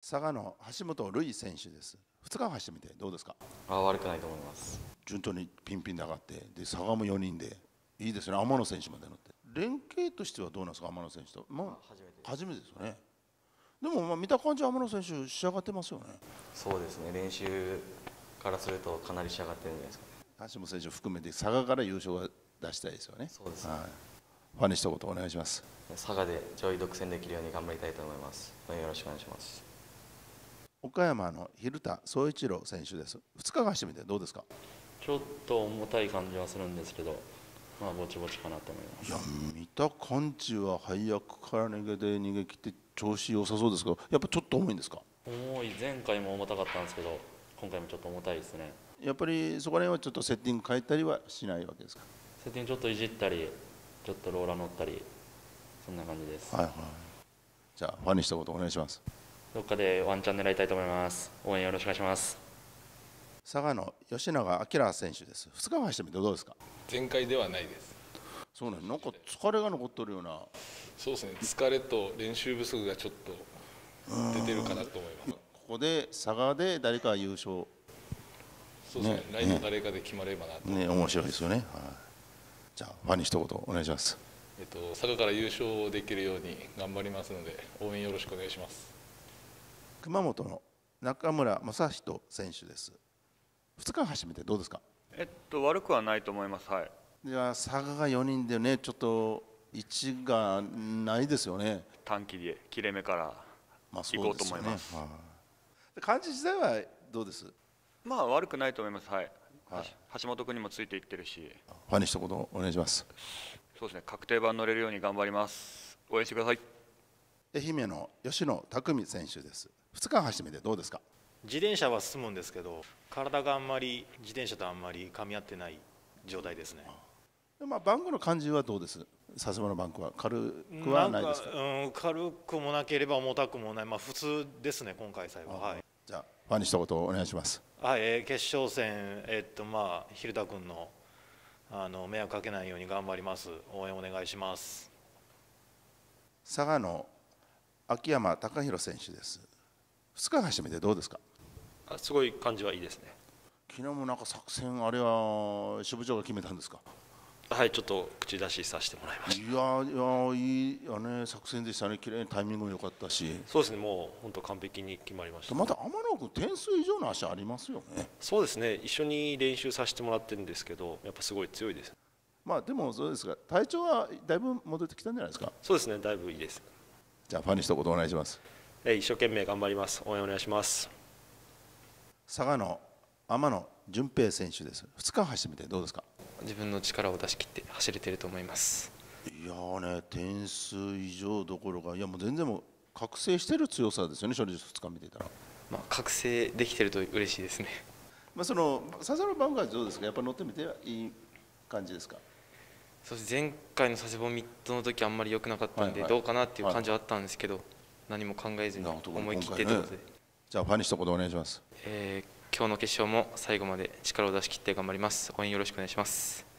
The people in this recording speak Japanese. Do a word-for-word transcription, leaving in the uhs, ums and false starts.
佐賀の橋本瑠衣選手です。ふつか走ってみてどうですか？ あ悪くないと思います。 順当にピンピンで上がって、で佐賀もよにんでいいですね。天野選手まで乗って、連携としてはどうなんですか？天野選手と、まあ、初めて初めてですよね。でもまあ見た感じ天野選手仕上がってますよね。 そうですね、練習からするとかなり仕上がってるんじゃないですかね。 橋本選手含めて佐賀から優勝が出したいですよね。 そうですね、 はい、ファンに一言お願いします。 佐賀で上位独占できるように頑張りたいと思います。応援よろしくお願いします。 岡山の蛭田宗一郎選手です。ふつか走ってみてどうですか？ ちょっと重たい感じはするんですけど、まあぼちぼちかなと思います。 いや見た感じは配役から逃げて逃げ切って調子良さそうですけど、やっぱちょっと重いんですか？ 重い、前回も重たかったんですけど、今回もちょっと重たいですね。 やっぱりそこら辺はちょっとセッティング変えたりはしないわけですか？ セッティングちょっといじったり、ちょっとローラー乗ったり、そんな感じです。 はいはい。じゃあファンに一言お願いします。 どっかでワンチャン狙いたいと思います。応援よろしくお願いします。 佐賀の吉永明選手です。ふつか走ってみてどうですか？ 前回ではないです。 そうね、なんか疲れが残ってるような。 そうですね、疲れと練習不足がちょっと出てるかなと思います。 ここで佐賀で誰か優勝、 そうですね、 ね来年誰かで決まればなと。 ね、面白いですよね。はい、じゃあファンに一言お願いします。 えっと佐賀から優勝できるように頑張りますので応援よろしくお願いします。 熊本の中村正人選手です。ふつか走ってみてどうですか？ えっと悪くはないと思います。はい。 じゃあ佐賀がよにんでね、ちょっと位置がないですよね。 短期で切れ目から行こうと思います。 まあそうですよね。はい、感じ自体はどうです？ まあ悪くないと思います。はい。 はい、 橋本君にもついていってるし。 ファンに一言お願いします。 そうですね、確定版乗れるように頑張ります。応援してください。 愛媛の吉野拓選手です。ふつか走ってみてどうですか？ 自転車は進むんですけど、体があんまり自転車とあんまり噛み合ってない状態ですね。 まあバンクの感じはどうです？さすがのバンクは軽くはないですか？ うん、軽くもなければ重たくもない、まあ普通ですね、今回は。はい。 じゃあファンに一言お願いします。 はい、えー、決勝戦、えっとまあ蛭田君のあの迷惑かけないように頑張ります。応援お願いします。 佐賀の秋山貴弘選手です。ふつか走ってみてどうですか？ あすごい感じはいいですね。 昨日もなんか作戦あれは支部長が決めたんですか？ はい、ちょっと口出しさせてもらいました。 いやいやいいよね、作戦でしたね。綺麗にタイミングも良かったし。 そうですね、もう本当完璧に決まりました。 また天野君点数以上の足ありますよね。 そうですね、一緒に練習させてもらってるんですけど、やっぱすごい強いです。 まあでもそうですが、体調はだいぶ戻ってきたんじゃないですか？ そうですね、だいぶいいです。 じゃあファンに一言お願いします。 一生懸命頑張ります。応援お願いします。 佐賀の天野純平選手です。ふつか走ってみてどうですか？ 自分の力を出し切って走れてると思います。 いやーね、点数以上どころか、いやもう全然もう覚醒してる強さですよね、初日ふつか見てたら。 まあ覚醒できてると嬉しいですね。 まあその笹野バンクはどうですか？やっぱ乗ってみていい感じですか？ そうです、前回の佐世保ミッドの時あんまり良くなかったんで、どうかなっていう感じはあったんですけど、何も考えずに思い切ってということで、 じゃあファンに一言お願いします。 えー、今日の決勝も最後まで力を出し切って頑張ります。応援よろしくお願いします。